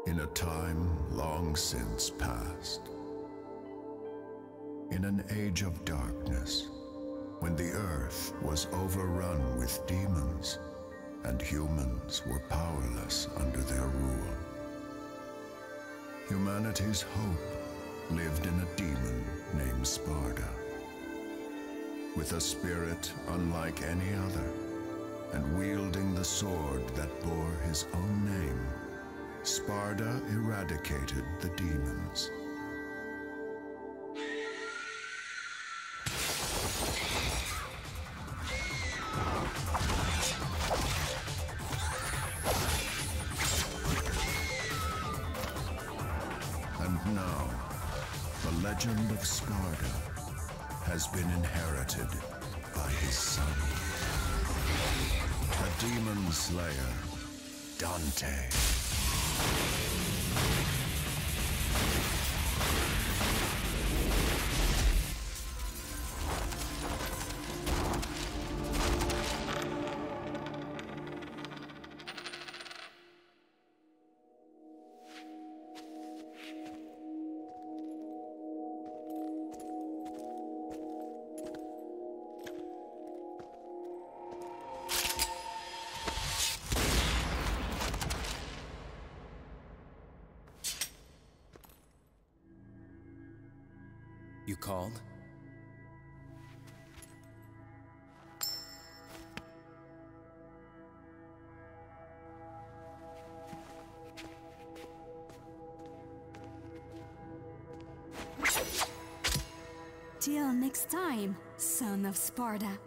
In a time long since past, in an age of darkness, when the earth was overrun with demons and humans were powerless under their rule, humanity's hope lived in a demon named Sparda. With a spirit unlike any other, and wielding the sword that bore his own name, Sparda eradicated the demons. And now, the legend of Sparda has been inherited by his son, the demon slayer, Dante. You called? Till next time, son of Sparda.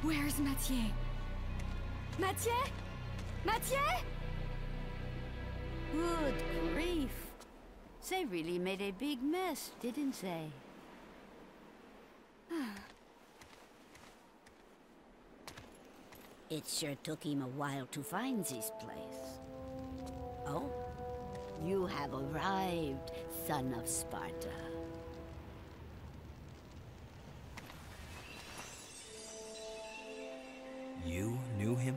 Where's Mathieu? Mathieu? Mathieu? Good grief. They really made a big mess, didn't they? It sure took him a while to find this place. Oh, you have arrived, son of Sparda. You knew him?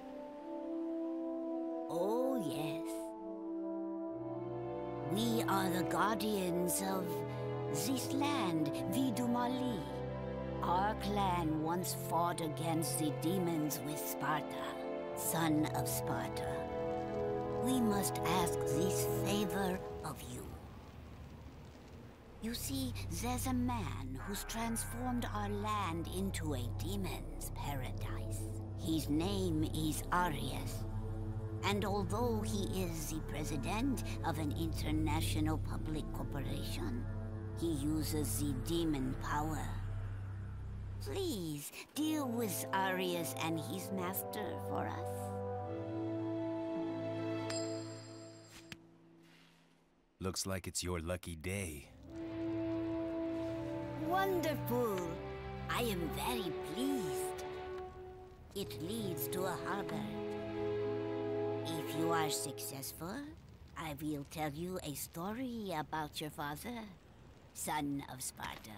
Oh, yes. We are the guardians of this land, Dumary. Our clan once fought against the demons with Sparda, son of Sparda. We must ask this favor of you. You see, there's a man who's transformed our land into a demon's paradise. His name is Arius. And although he is the president of an international public corporation, he uses the demon power. Please, deal with Arius and his master for us. Looks like it's your lucky day. Wonderful! I am very pleased. It leads to a harbor. If you are successful, I will tell you a story about your father, son of Sparda.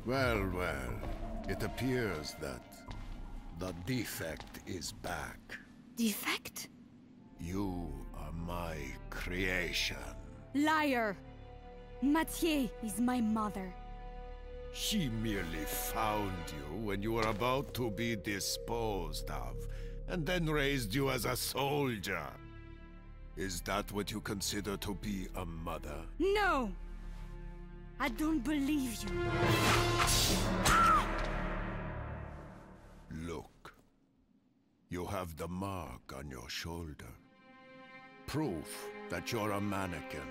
Well, well. It appears that the defect is back. Defect? You are my creation. Liar! Mathieu is my mother. She merely found you when you were about to be disposed of, and then raised you as a soldier. Is that what you consider to be a mother? No! I don't believe you. Look. You have the mark on your shoulder. Proof that you're a mannequin.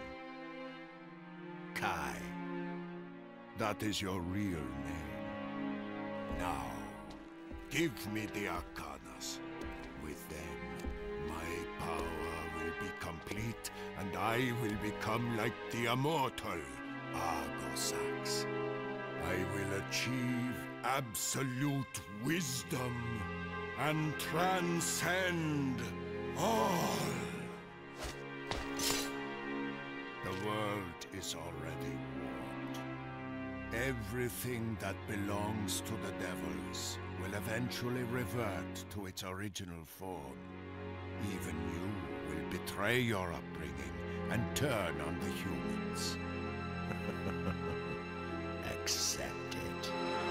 Kai. That is your real name. Now, give me the Arcanas. With them, my power will be complete, and I will become like the immortal Argosax. I will achieve absolute wisdom and transcend all. The world is already warped. Everything that belongs to the devils will eventually revert to its original form. Even you will betray your upbringing and turn on the humans. Accept it.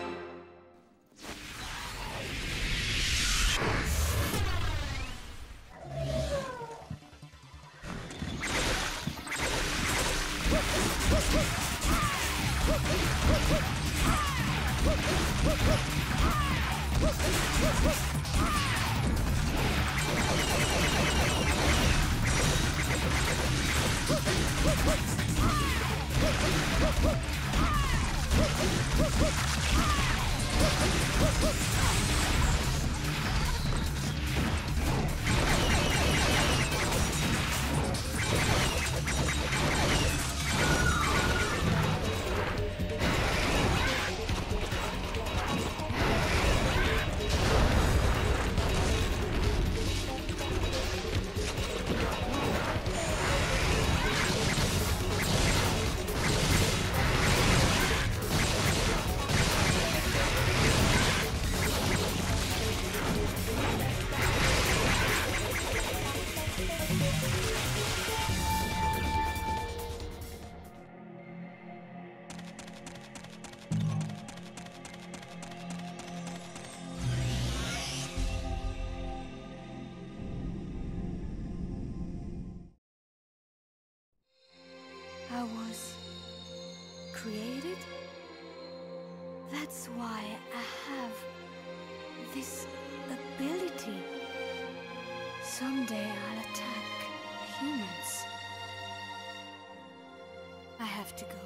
I was created? That's why I have this ability. Someday I'll attack humans. I have to go.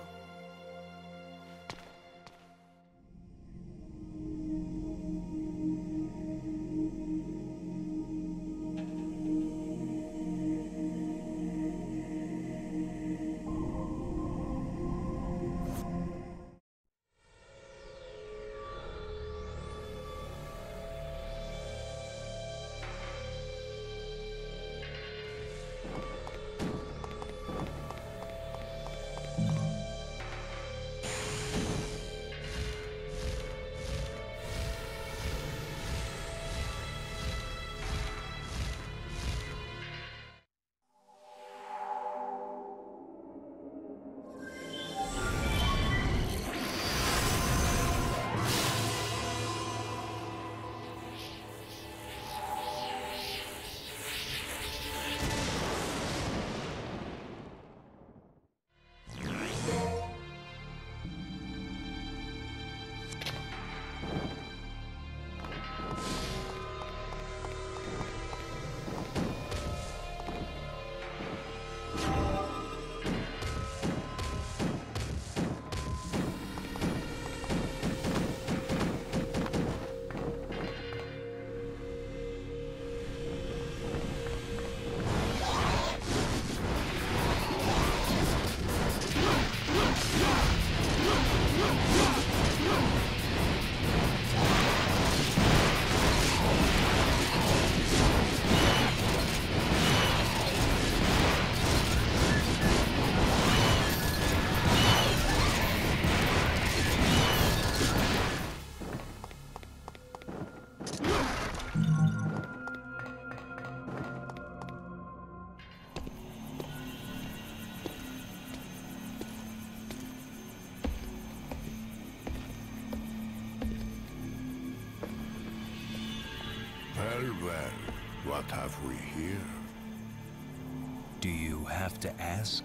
Well, well, what have we here? Do you have to ask?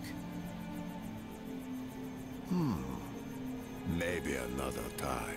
Maybe another time.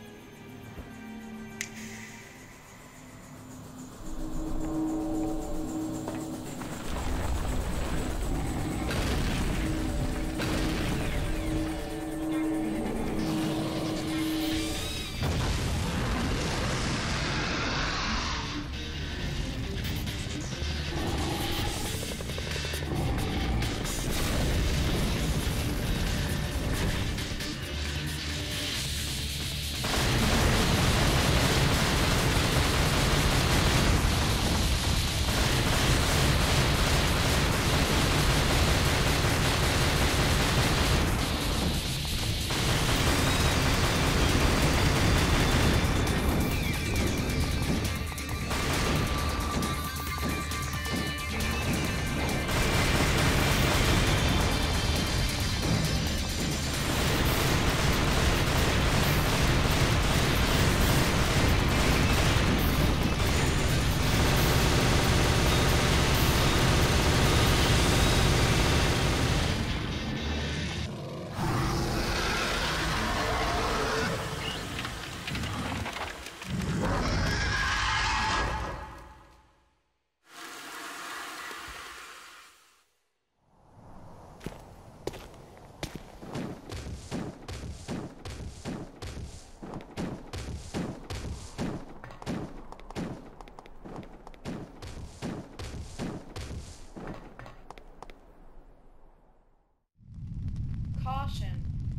Caution.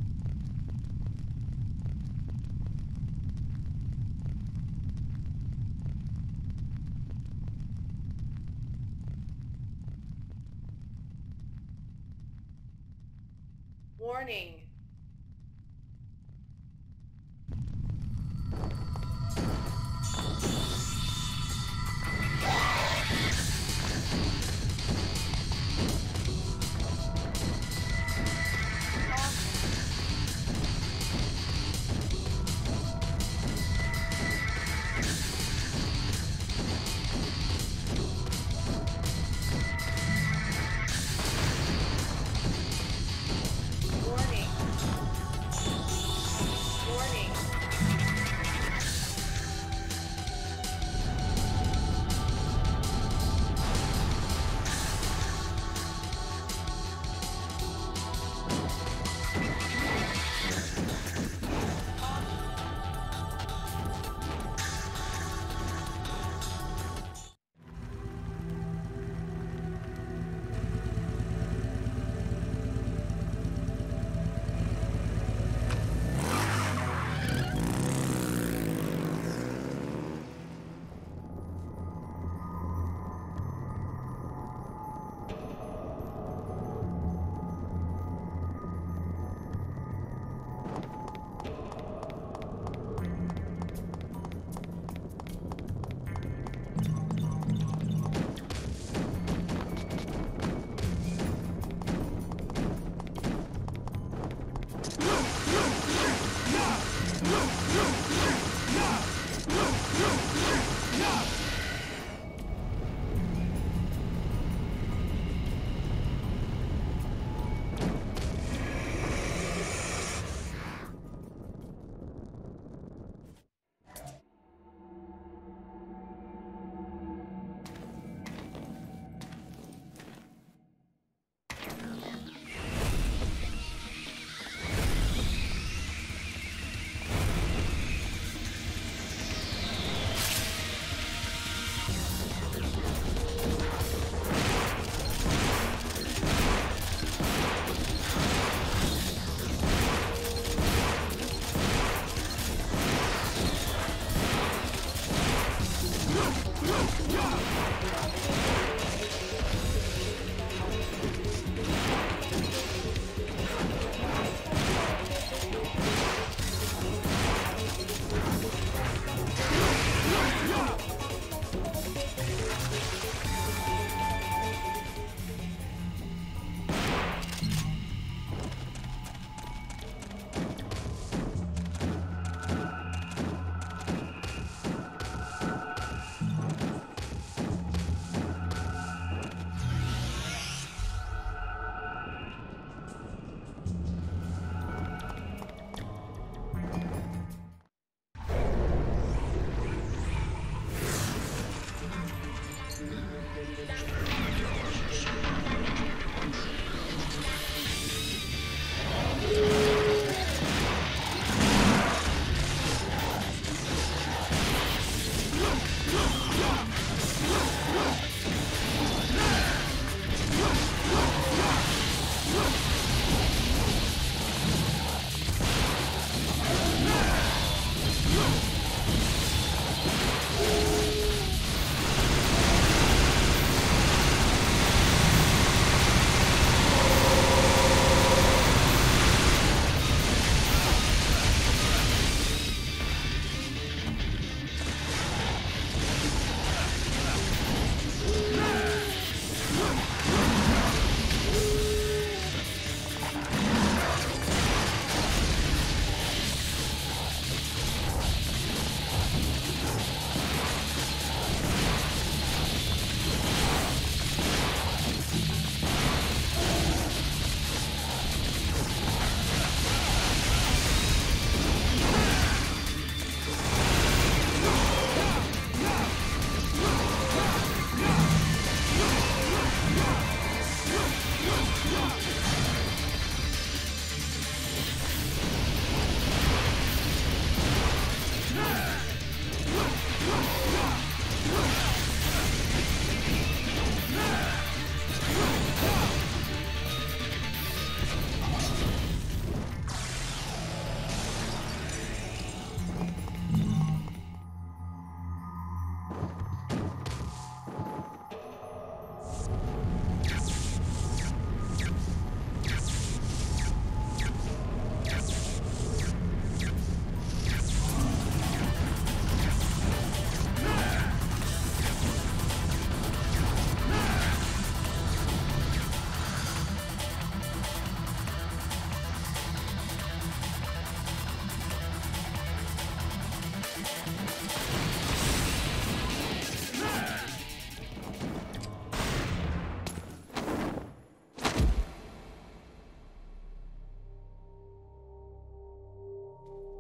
Warning.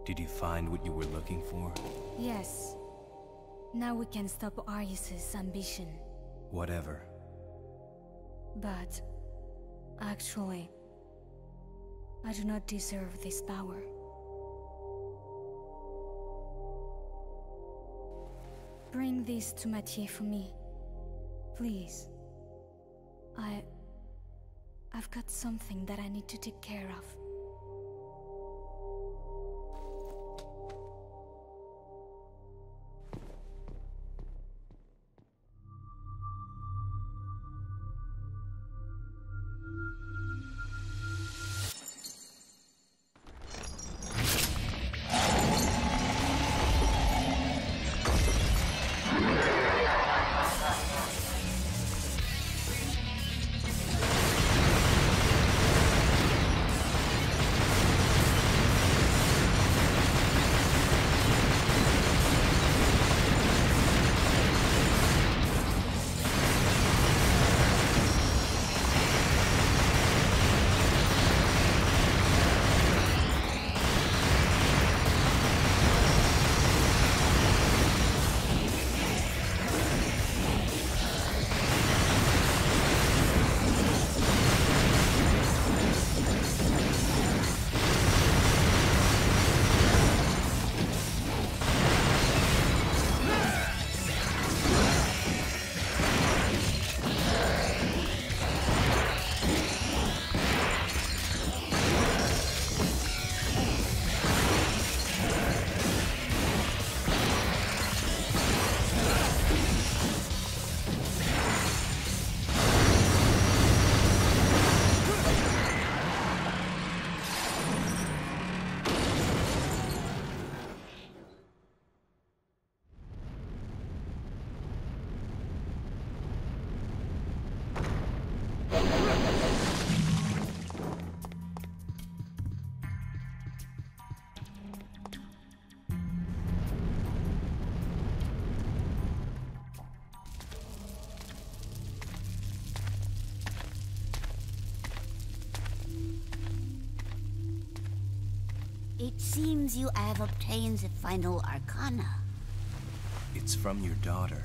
Did you find what you were looking for? Yes. Now we can stop Arius's ambition. Whatever. But... actually... I do not deserve this power. Bring this to Mathieu for me. Please. I've got something that I need to take care of. It seems you have obtained the final arcana. It's from your daughter.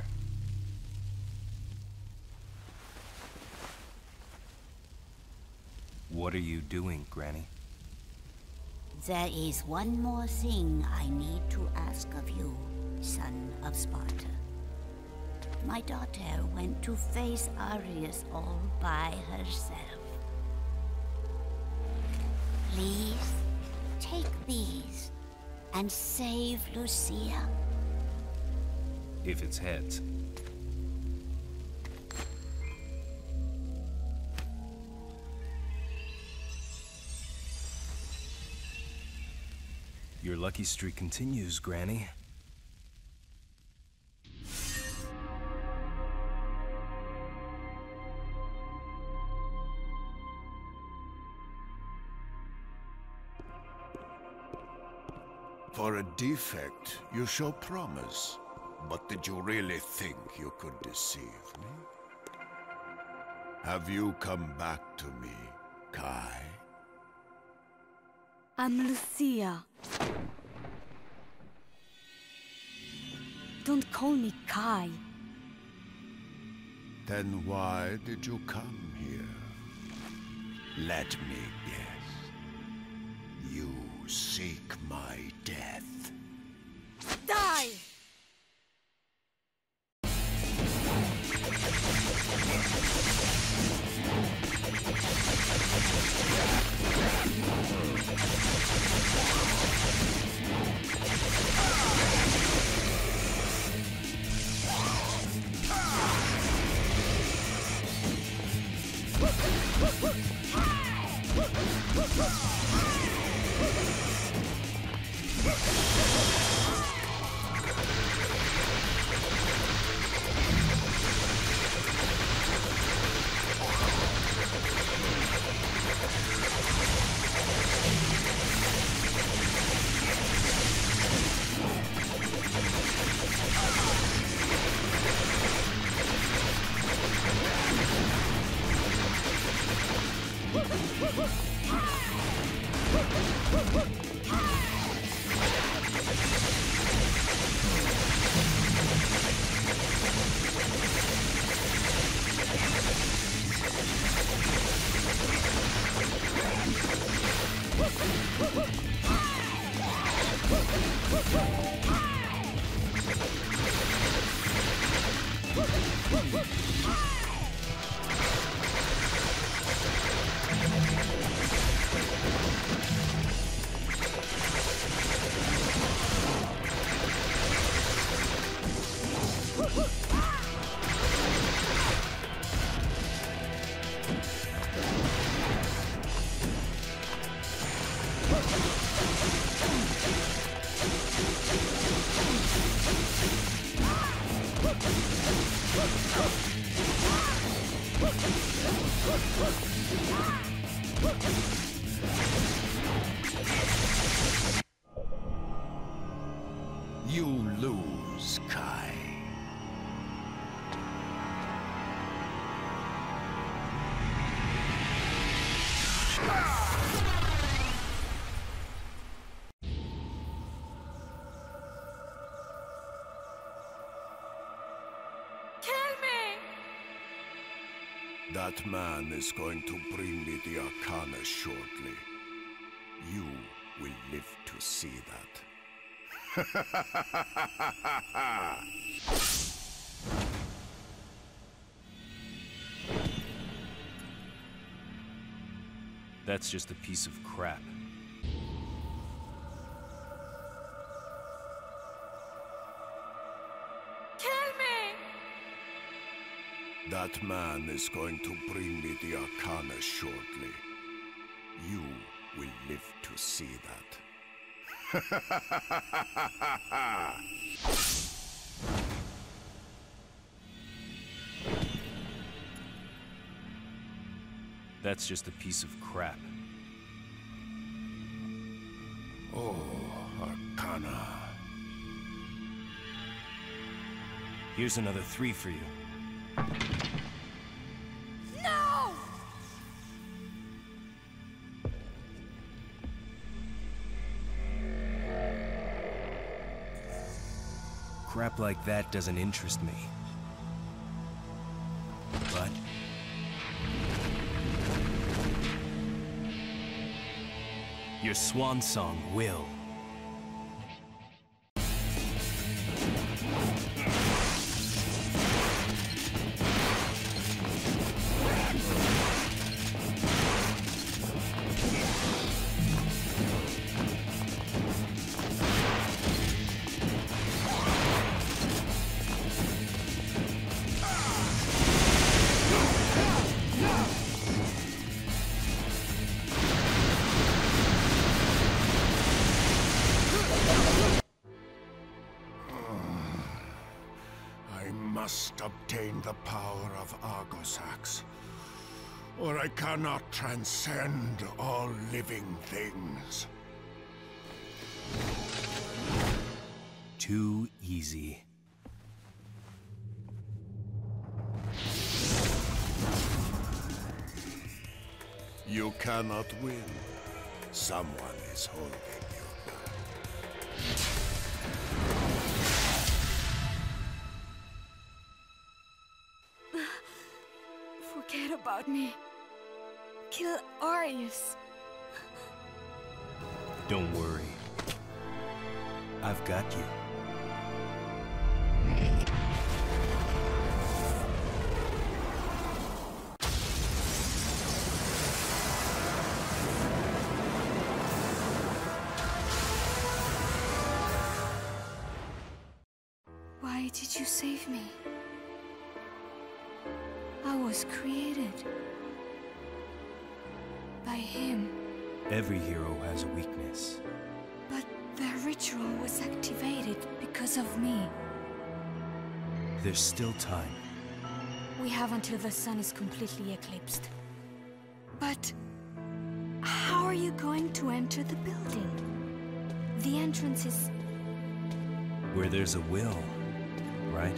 What are you doing, Granny? There is one more thing I need to ask of you, son of Sparta. My daughter went to face Arius all by herself. Please, take these and save Lucia. If it's heads. Your lucky streak continues, Granny. For a defect, you show promise. But did you really think you could deceive me? Have you come back to me, Kai? I'm Lucia. Don't call me Kai. Then why did you come here? Let me guess. You seek my death. Die! You lose, Kai. That man is going to bring me the Arcana shortly. You will live to see that. That's just a piece of crap. That man is going to bring me the Arcana shortly. You will live to see that. That's just a piece of crap. Oh, Arcana. Here's another 3 for you. No! Crap like that doesn't interest me. But your swan song will. I must obtain the power of Argosax, or I cannot transcend all living things. Too easy. You cannot win. Someone is holding you back. Forget about me. Kill Arius. Don't worry. I've got you. Why did you save me? I was created by him. Every hero has a weakness. But the ritual was activated because of me. There's still time. We have until the sun is completely eclipsed. But how are you going to enter the building? The entrance is... Where there's a will, right?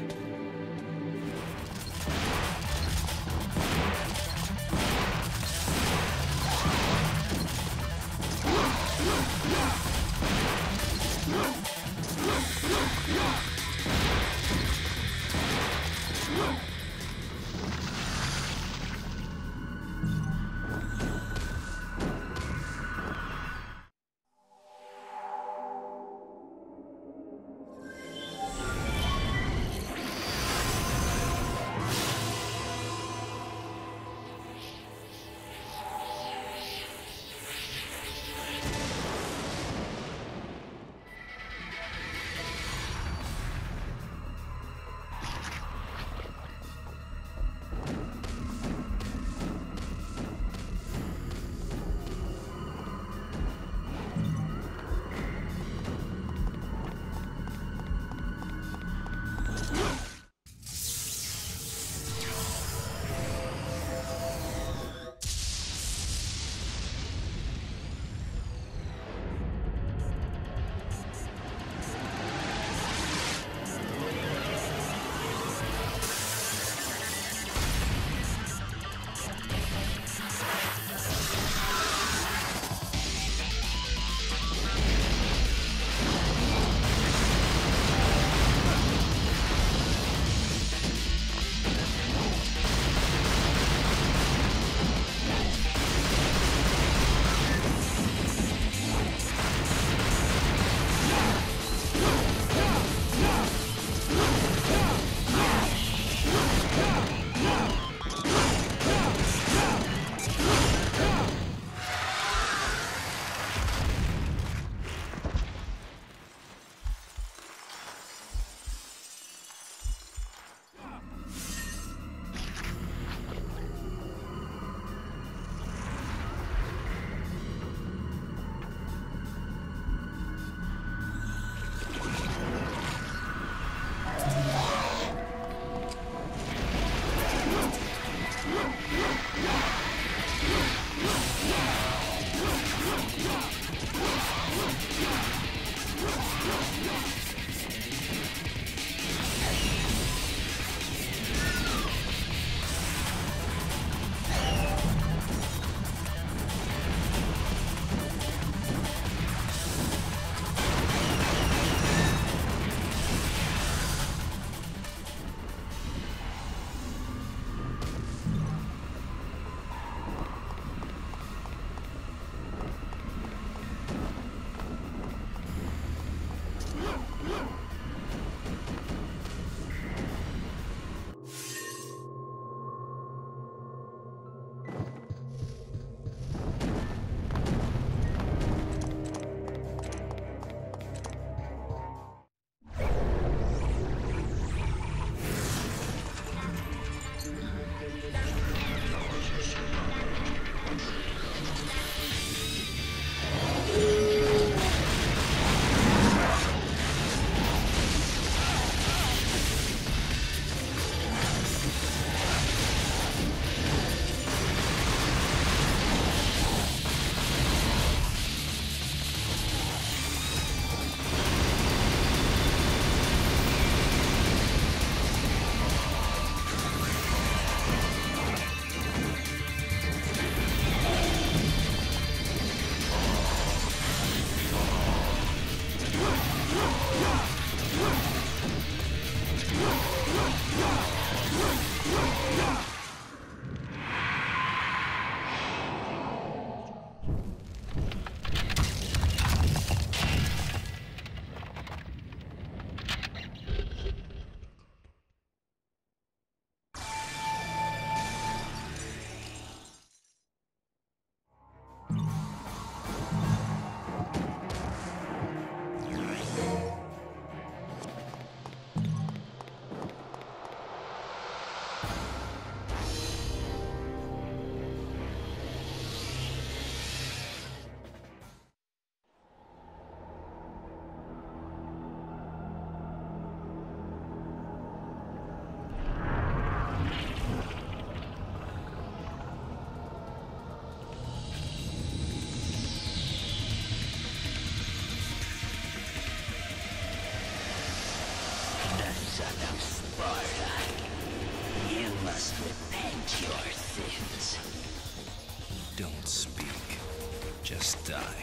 Son of Sparda, you must repent your sins. Don't speak. Just die.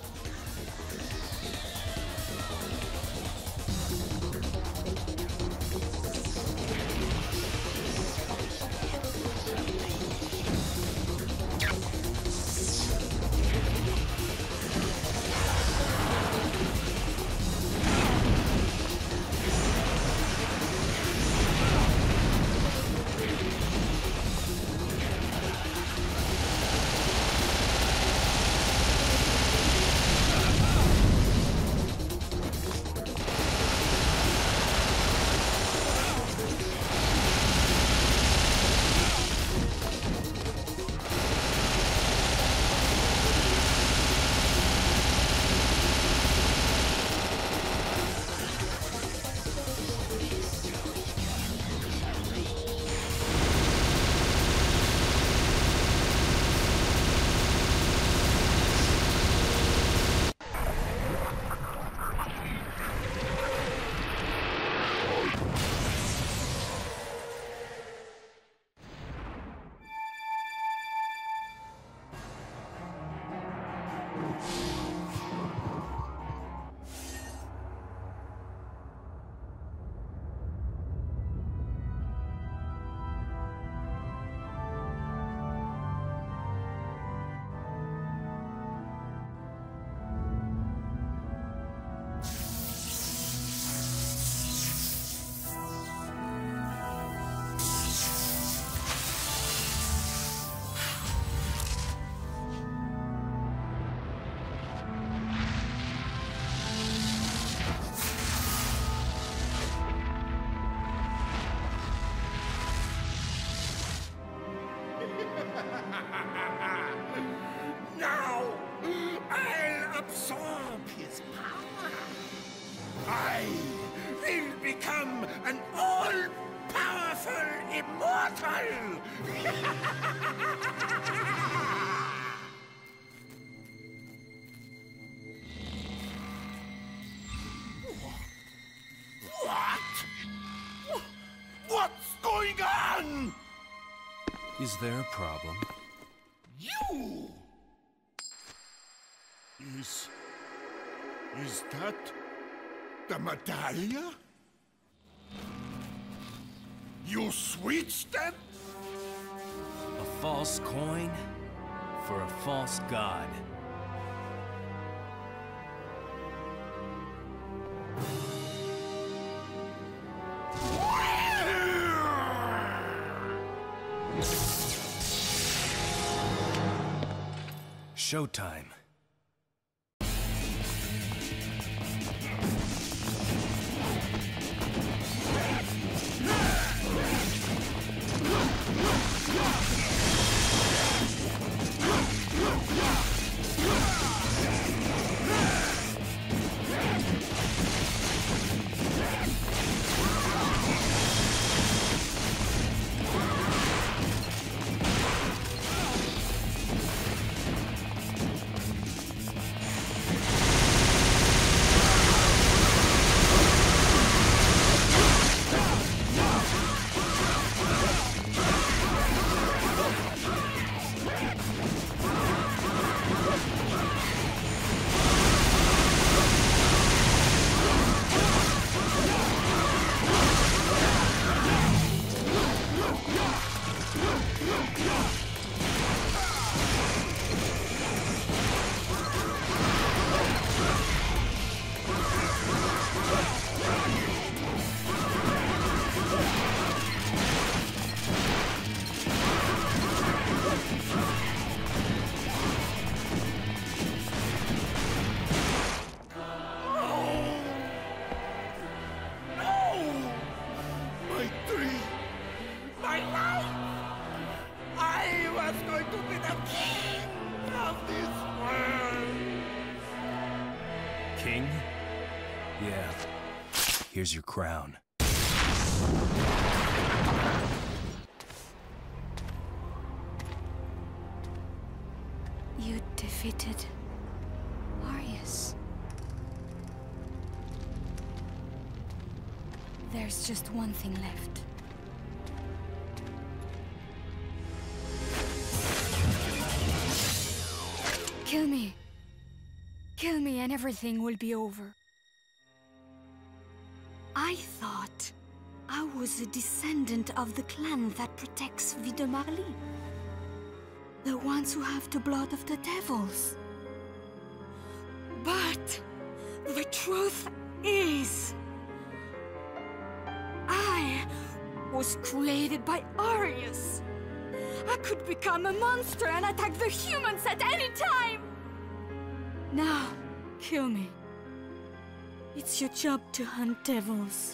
Now, I'll absorb his power. I will become an all-powerful immortal! What? What's going on? Is there a problem? You! Is that the Medaglia? You switched them? A false coin for a false god. Showtime. my life! I was going to be the king of this world! King? Yeah. Here's your crown. You defeated Arius. There's just one thing left. Kill me. Kill me and everything will be over. I thought I was a descendant of the clan that protects Dumary. The ones who have the blood of the devils. But the truth is, I was created by Arius. I could become a monster and attack the humans at any time. Now, kill me. It's your job to hunt devils.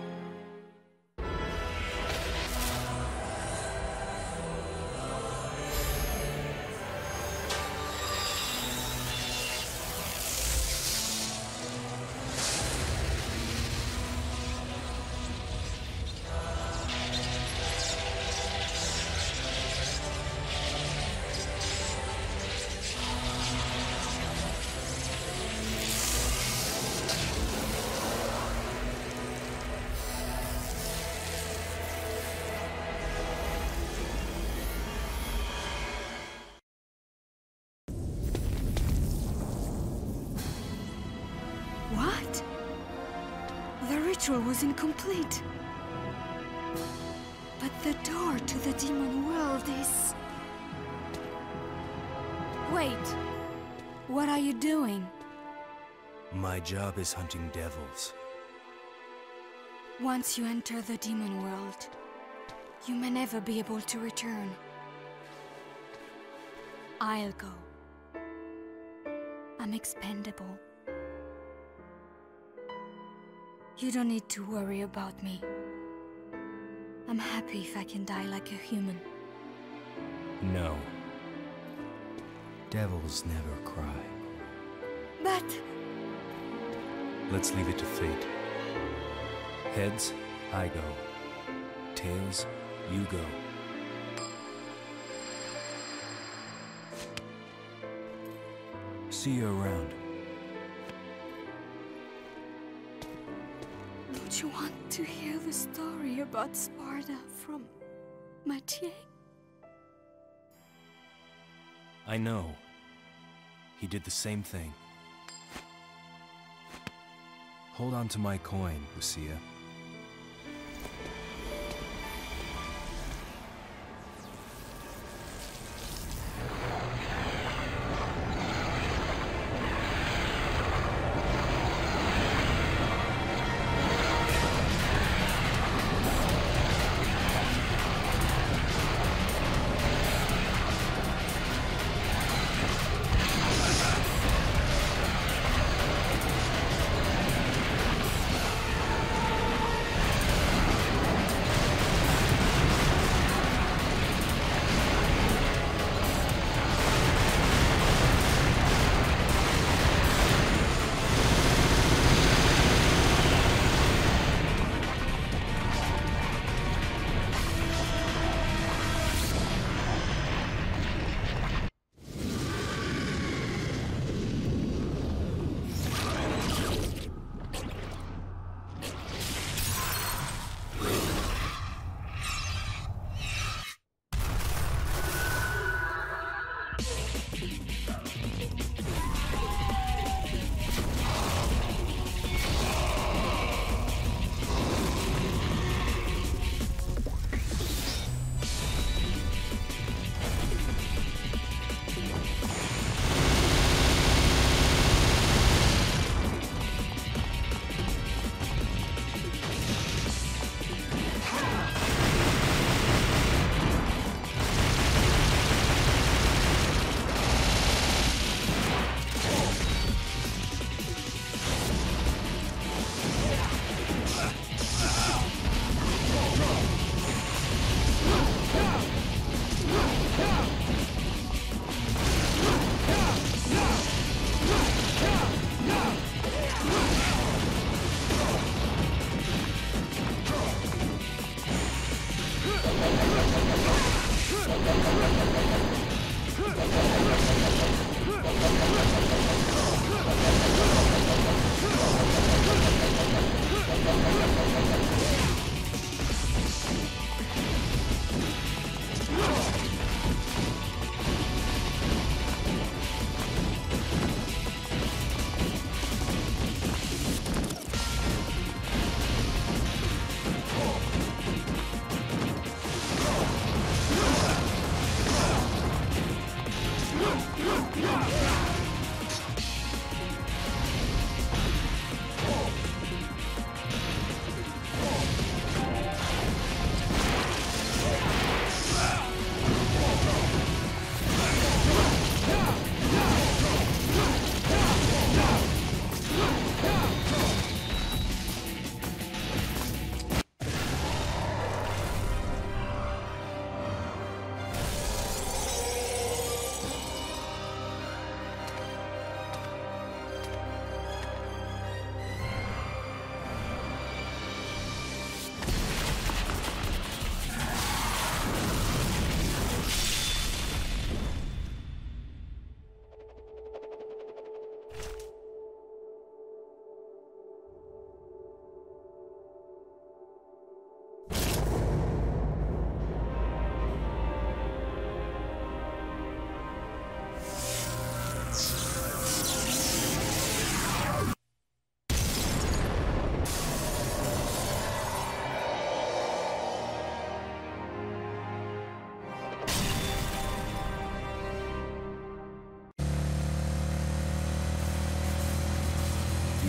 What? The ritual was incomplete. But the door to the demon world is... Wait. What are you doing? My job is hunting devils. Once you enter the demon world, you may never be able to return. I'll go. I'm expendable. You don't need to worry about me. I'm happy if I can die like a human. No. Devils never cry. But... Let's leave it to fate. Heads, I go. Tails, you go. See you around. Don't you want to hear the story about Sparda from Medaglia? I know. He did the same thing. Hold on to my coin, Lucia.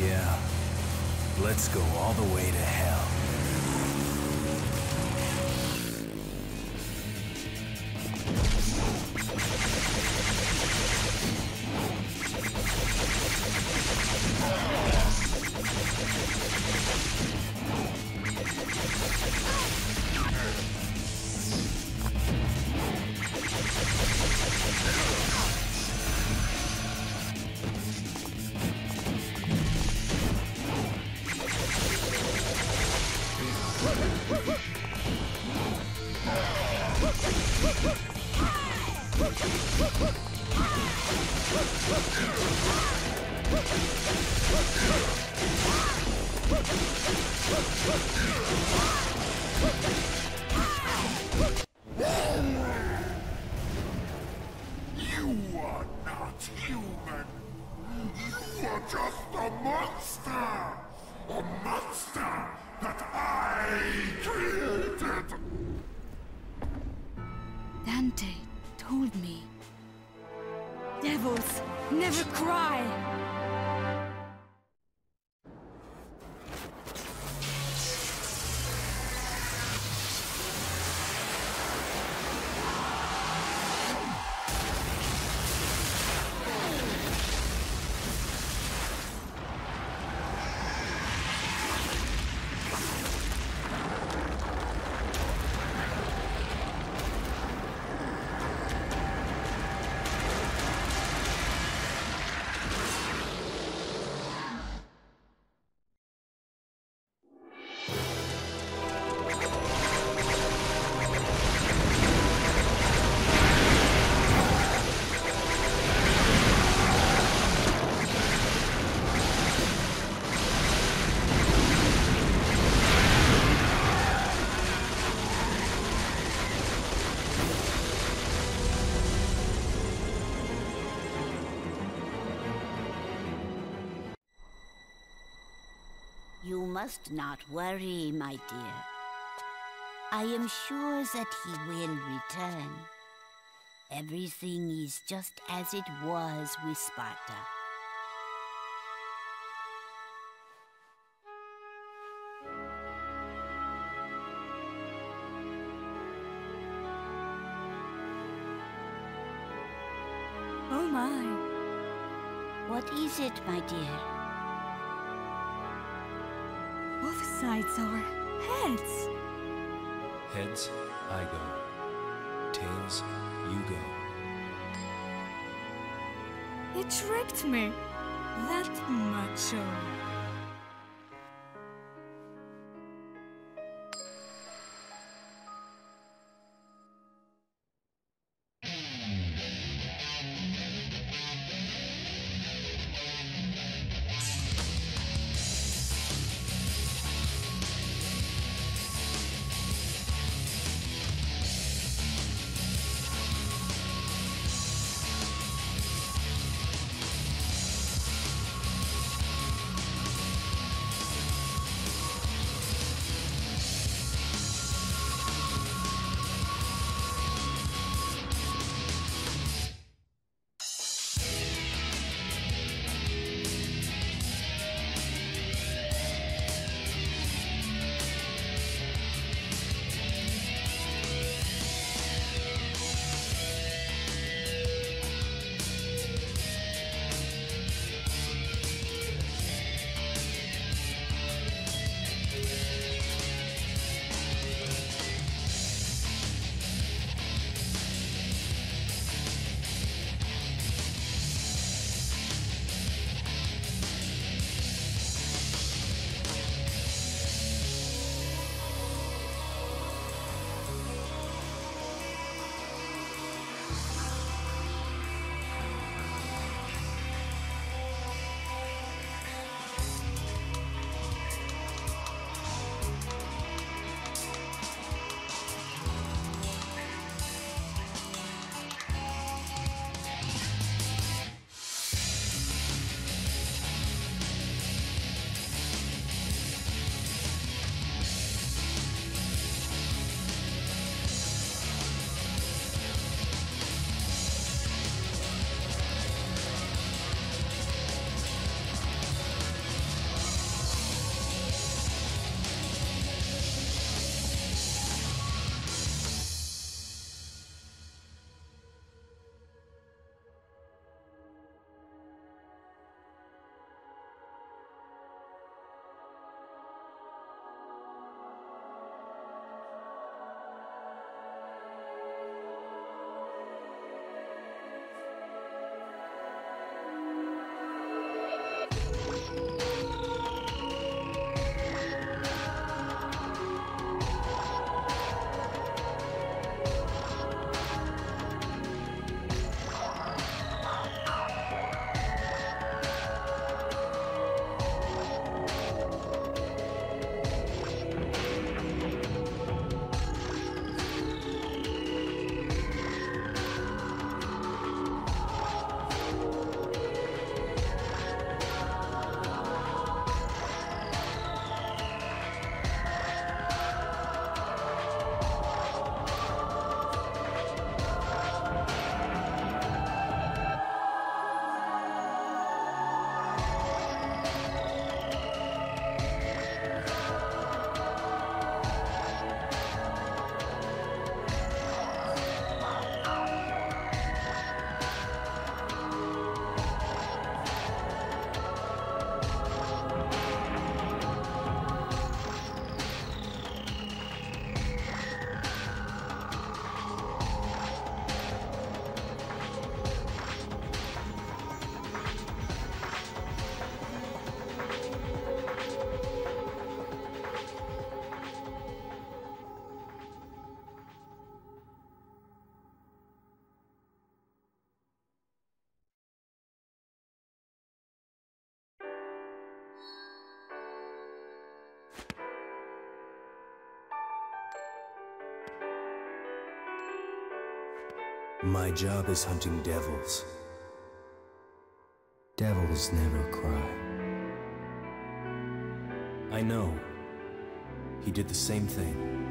Yeah. Let's go all the way to hell. You are not human. You are just a monster. A monster that I created. Dante told me. Devils never cry. You must not worry, my dear. I am sure that he will return. Everything is just as it was with Sparda. Oh my. What is it, my dear? Both sides are heads. Heads, I go. Tails, you go. It tricked me. That macho. My job is hunting devils. Devils never cry. I know. He did the same thing.